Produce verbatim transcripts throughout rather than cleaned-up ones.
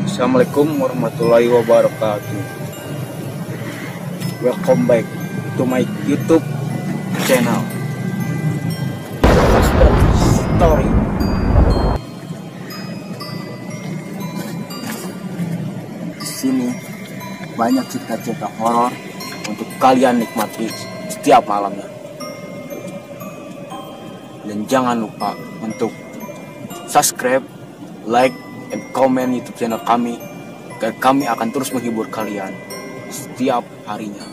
Assalamualaikum warahmatullahi wabarakatuh. Welcome back to my YouTube channel Story. Di sini banyak cerita-cerita horor untuk kalian nikmati setiap malamnya. Dan jangan lupa untuk subscribe, like, dan komen YouTube channel kami, agar kami akan terus menghibur kalian setiap harinya.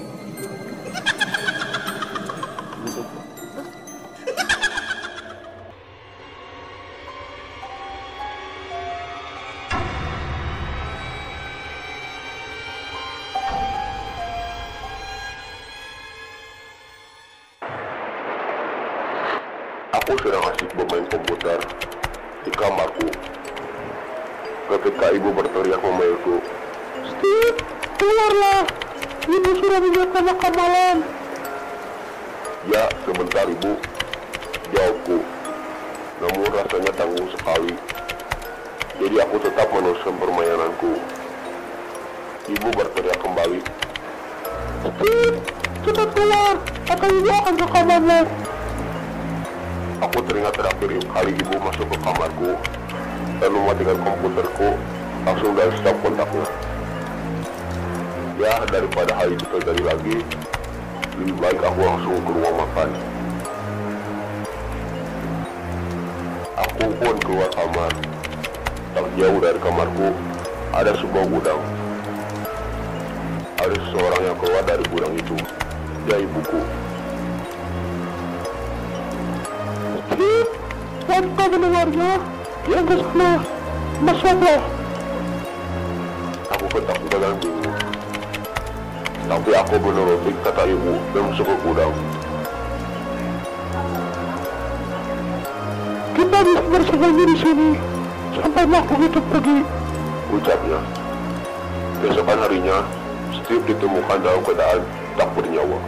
Aku sedang asik bermain komputer di kamarku ketika ibu berteriak memanggilku. "Steve, keluarlah, ibu sudah menyiapkan makan malam." "Ya, sebentar ibu," jawabku. Namun rasanya tanggung sekali, jadi aku tetap meneruskan permainanku. Ibu berteriak kembali. "Steve, cepat keluar, atau ibu akan ke kamarmu." Aku teringat terakhir kali ibu masuk ke kamarku dan mematikan komputerku langsung dari stop kontaknya. Ya, daripada hal itu terjadi lagi, lebih baik aku langsung ke ruang makan. Aku pun keluar kamar. Tak jauh dari kamarku ada sebuah gudang. Ada seseorang yang keluar dari gudang itu. Dia ibuku. "Tanpa mendengarnya, yang ke sana, masuklah." Aku ketakutan dan bingung, tapi aku menuruti kata ibu dan masuk ke gudang. "Kita bisa bersembunyi di sini sampai makhluk itu pergi," ucapnya. Keesokan harinya, Steve ditemukan dalam keadaan tak bernyawa.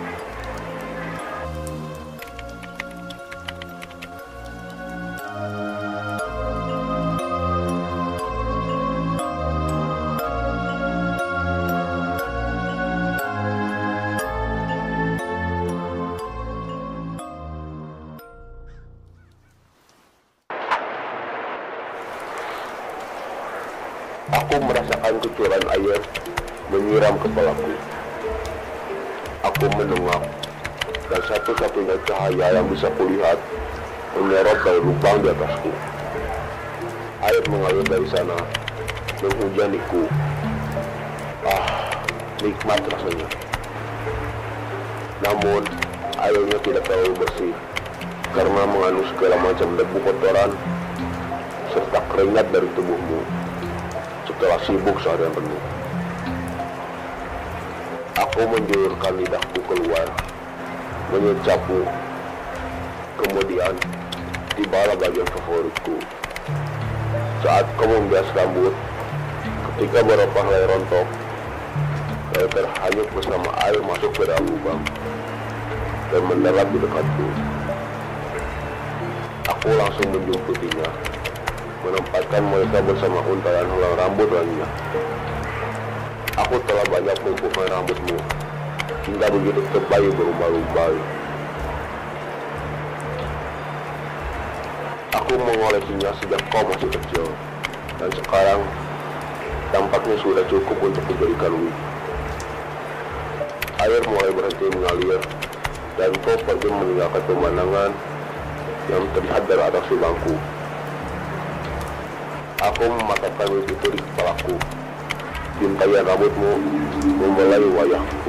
Aku merasakan kucuran air menyiram kepalaku. Aku menengok, dan satu-satunya cahaya yang bisa kulihat menyorot dari lubang di atasku. Air mengalir dari sana, menghujaniku. Ah, nikmat rasanya. Namun, airnya tidak terlalu bersih, karena mengandung segala macam debu kotoran, serta keringat dari tubuhmu setelah sibuk seharian penuh. Aku menjulurkan lidahku keluar, menyecapmu. Kemudian, tibalah bagian favoritku. Saat kau membias rambut, ketika beberapa helai rontok, saya terhanyut bersama air masuk ke dalam lubang dan mendarat di dekatku. Aku langsung menjumputinya, menempatkan mereka bersama untayan helai rambut lainnya. "Aku telah banyak menumpukan rambutmu hingga begitu tebal berubah-ubah. Aku mengoleksinya sejak kau masih kecil, dan sekarang tampaknya sudah cukup untuk dijadikan wig." Air mulai berhenti mengalir, dan kau pergi meninggalkan pemandangan yang terlihat dari atas lubangku. Aku mematapkan wig itu di kepalaku. Bintaian rambutmu membelai wajahku.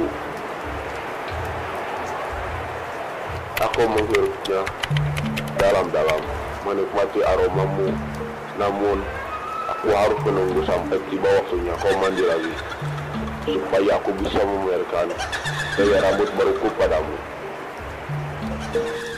Aku menghirupnya dalam-dalam, menikmati aromamu. Namun, aku harus menunggu sampai tiba waktunya kau mandi lagi, supaya aku bisa memberikan gaya rambut baruku padamu.